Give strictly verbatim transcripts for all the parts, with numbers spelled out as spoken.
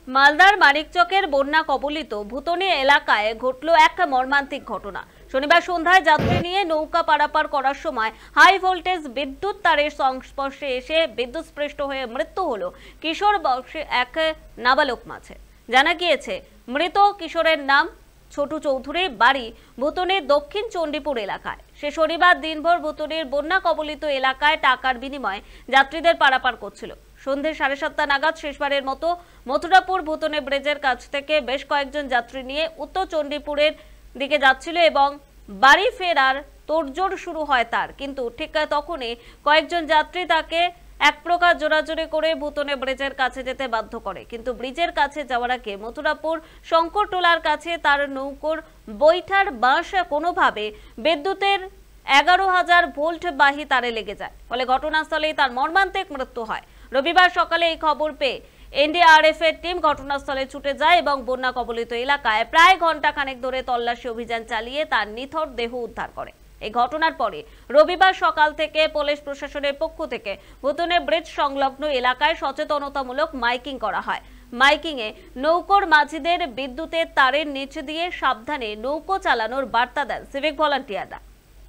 মালদার মানিকচকের বন্যা কবলিত ভুতনি এলাকায় ঘটল এক মর্মান্তিক ঘটনা। শনিবার সন্ধ্যায় যাত্রী নিয়ে নৌকা পারাপার করার সময় হাই ভোল্টেজ বিদ্যুৎ তারের সংস্পর্শে এসে বিদ্যুৎস্পৃষ্ট হয়ে মৃত্যু হলো কিশোর বয়সী এক নাবালক মাঝে। জানা গিয়েছে, মৃত কিশোরের নাম ছোটু চৌধুরী, বাড়ি ভুতনির দক্ষিণ চণ্ডীপুর এলাকায়। সে শনিবার দিনভর ভুতনির বন্যা কবলিত এলাকায় টাকার বিনিময়ে যাত্রীদের পারাপার করছিল। সন্ধ্যে সাড়ে সাতটা নাগাদ শেষবারের মতো মথুরাপুর ভুতনি ব্রিজের কাছ থেকে বেশ কয়েকজন যাত্রী নিয়ে উত্তর চণ্ডীপুরের দিকে যাচ্ছিল এবং বাড়ি ফেরার তোড়জোড় শুরু হয় তার। কিন্তু ঠিক তখনই কয়েকজন যাত্রী তাকে এক প্রকার জোরাজোরি করে ভুতনি ব্রিজের কাছে যেতে বাধ্য করে। কিন্তু ব্রিজের কাছে যাওয়ার আগে মথুরাপুর শঙ্করটোলার কাছে তার নৌকোর বৈঠার বাঁশ কোনোভাবে বিদ্যুতের এগারো হাজার ভোল্ট বাহী তারে লেগে যায়, ফলে ঘটনাস্থলেই তার মর্মান্তিক মৃত্যু হয়। রবিবার সকালে এই খবর পেয়ে এনডিআরএফ এর টিম ঘটনাস্থলে ছুটে যায় এবং বন্যা কবলিত এলাকায় প্রায় ঘন্টা খানেক ধরে তল্লাশি অভিযান চালিয়ে তার নিথর দেহ উদ্ধার করে। এই ঘটনার পরে রবিবার সকাল থেকে পুলিশ প্রশাসনের পক্ষ থেকে ভুতনি ব্রিজ সংলগ্ন এলাকায় সচেতনতামূলক মাইকিং করা হয়। মাইকিং এ নৌকোর মাঝিদের বিদ্যুতের তারের নিচে দিয়ে সাবধানে নৌকো চালানোর বার্তা দেন সিভিক ভলান্টিয়াররা।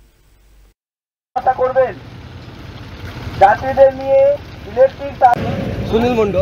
করবেন যাত্রীদের নিয়ে ইলেকট্রিক তার। সুনীল মন্ডল।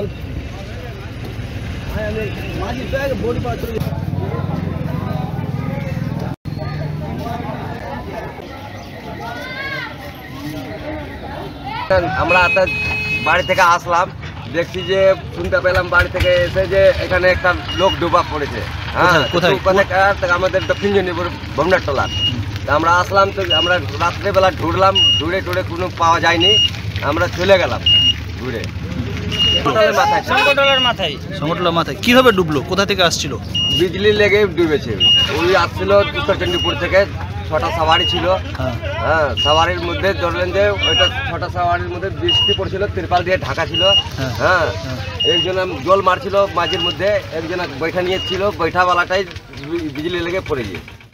আমরা বাড়ি থেকে আসলাম, দেখছি যে শুনতে পেলাম বাড়ি থেকে এসে যে এখানে একটা লোক ডুবা পড়েছে। হ্যাঁ, আমাদের দক্ষিণ চণ্ডীপুর ভমনার টলা। আমরা আসলাম, তো আমরা রাত্রেবেলা ঢুড়লাম, ঢুড়ে টুড়ে কোনো পাওয়া যায়নি, আমরা চলে গেলাম ঘুরে। মাথায় সংকটলার মাথায় সংকটলার মাথায় কিভাবে ডুবলো? কোথা থেকে আসছিল? বিজলি লেগে ডুবেছে। ওই আসছিল উত্তর চণ্ডীপুর থেকে, ছটা সাওয়ারি ছিল। হ্যাঁ, সাওয়ারির মধ্যে ধরলেন যে ওইটা ছটা সাওয়ারির মধ্যে বৃষ্টি পড়ছিল, তিরপাল দিয়ে ঢাকা ছিল। হ্যাঁ, একজন জল মারছিল মাঝের মধ্যে, একজন বৈঠা নিয়েছিল, বৈঠাওয়ালাটাই বিজলি লেগে পড়ে গিয়ে